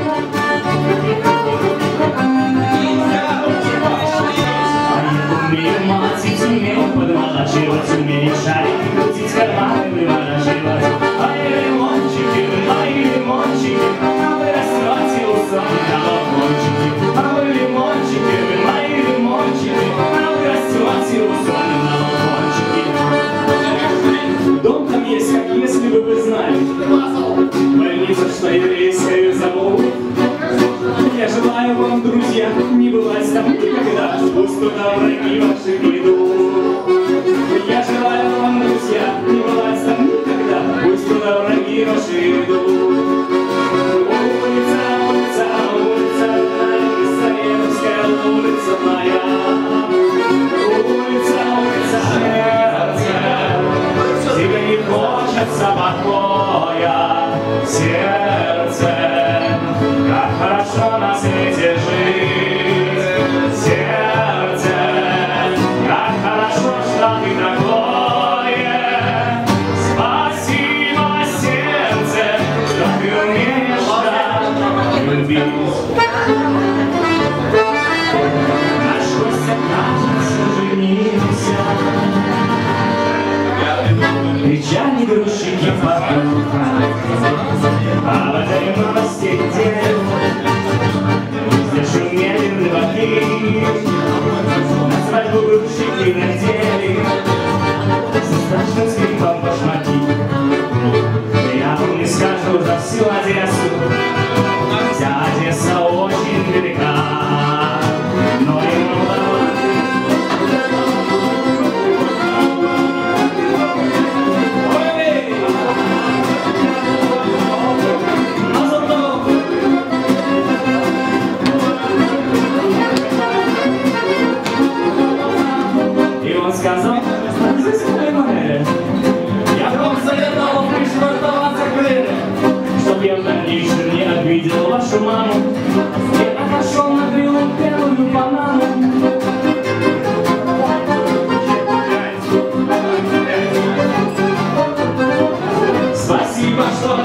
Подмолачивать, умеет шарики крутить, карманы выворачивать. Мои лимончики, а вы растете у сон на балкончике. А вы лимончики, мои лимончики, а вы растете у сон на балкончике. Дом там есть, как если бы вы знали. Больница, что еврейскую зовут. Я желаю вам, друзья, не бывать там никогда. Пусть туда враги ваши придут. Я желаю вам, друзья, не бывать там никогда. Пусть туда враги ваши идут. Улица, улица, улица, Саевская улица моя. Улица, улица, сердце, тебе не хочется покоя. Сердце, как хорошо на свете жить. Сердце, как хорошо, что ты такое. Спасибо, сердце, что ты умеешь так любить. Наш Костя, кажется, женился. Печальные грузчики вокруг, а в этой новости день зашумели рыбаки. На свадьбу грузчики надели со страшным скрипом башмаки. Я вам не скажу за всю Одессу, вся Одесса очень велика, но и много. Сказал, я вам советовал пришвартоваться к Лере, чтоб я в дальнейшем не обидел вашу маму. Я отошел на белую банану. Спасибо, что